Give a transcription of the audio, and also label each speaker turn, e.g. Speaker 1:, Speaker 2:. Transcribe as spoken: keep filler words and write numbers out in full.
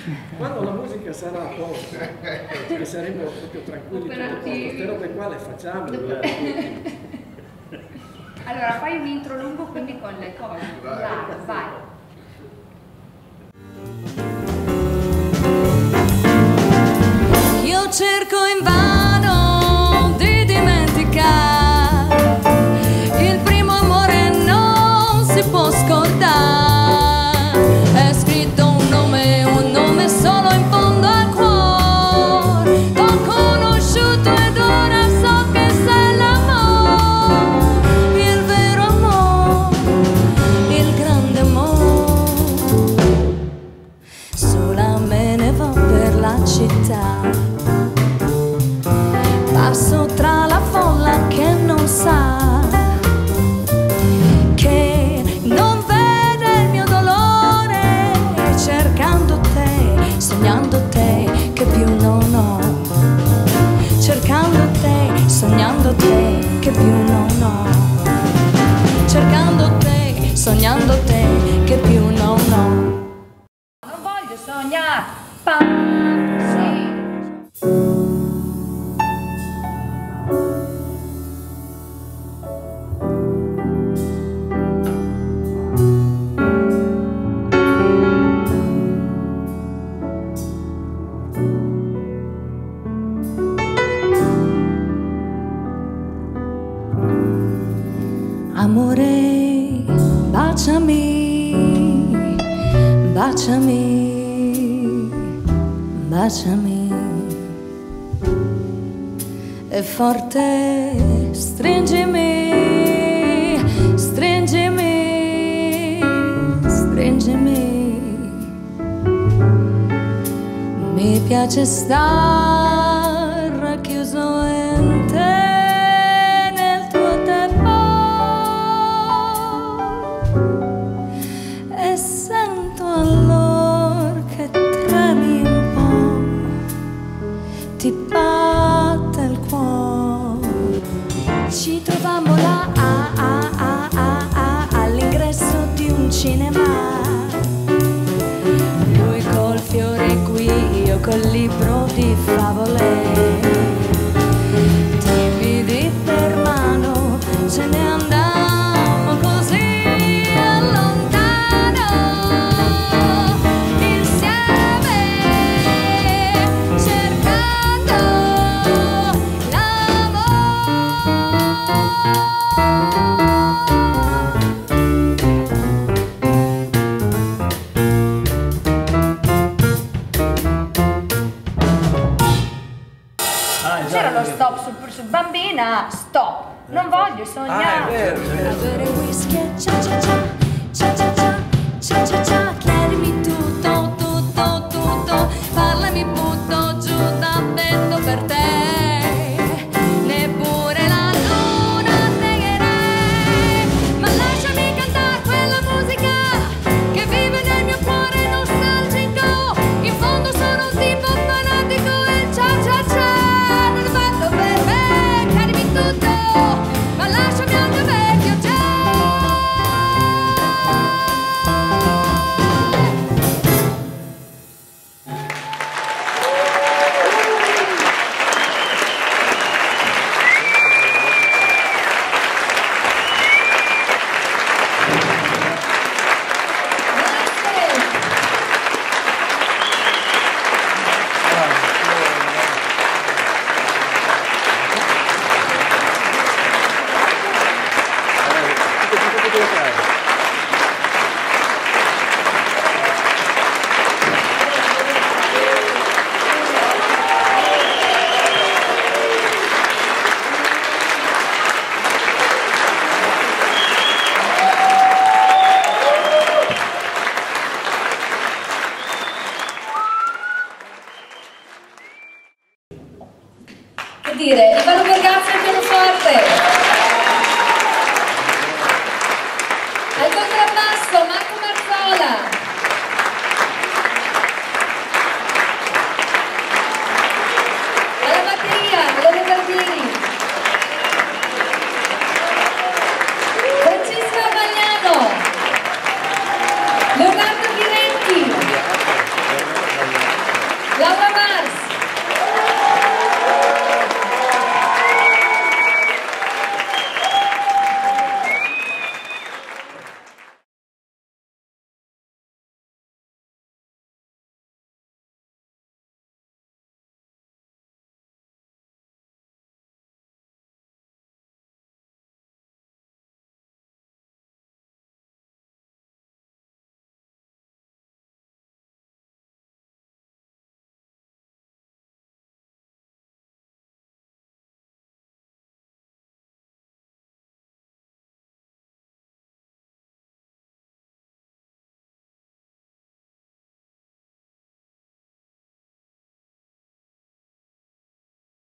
Speaker 1: Quando la musica sarà a posto, che saremo proprio tranquilli, queste robe qua le facciamo.
Speaker 2: Allora, fai un intro lungo quindi con le cose. Vai, vai.
Speaker 3: Io cerco invano di dimenticare, il primo amore non si può scordare, è scritto un nome, un nome solo in fondo al cuore, t'ho conosciuto ed ora so che sei l'amore, il vero amore, il grande amore. Sola me ne vo per la città, passo tra la folla che non sa, che non vede il mio dolore, cercando te, sognando te, che più non ho, cercando te, sognando te, che più non ho, cercando te, sognando te, che più non ho.
Speaker 2: Non voglio sognare. Pam, sì.
Speaker 3: Amore, baciami, baciami, baciami, e forte stringimi, stringimi, stringimi. Mi piace star racchiuso in te, nel tuo tempo, e sento allora che tremi un po', ti batte il cuore. Ci trovammo là ah, ah, ah, ah, ah, all'ingresso di un cinema, lui col fiore qui, io col libro di favole, timidi per mano ce ne andammo così lontano, insieme, cercando
Speaker 2: C'era lo stop sul, sul bambina, stop, non voglio sognare.
Speaker 4: Ah, è vero, è vero.
Speaker 3: bere whisky e cia cia cia, cia cia cia, cia cia cia, chiedimi tutto, tutto, tutto, parla mi butto giù davvero per te, neppure la luna negherei, ma lasciami cantare quella musica che vive nel mio cuore nostalgico, in fondo sono un tipo fanatico e cia cia cia. Ma lasciami anche vecchio già. Che dire, Ivano Bergazzi al pianoforte, al contrabbasso Marco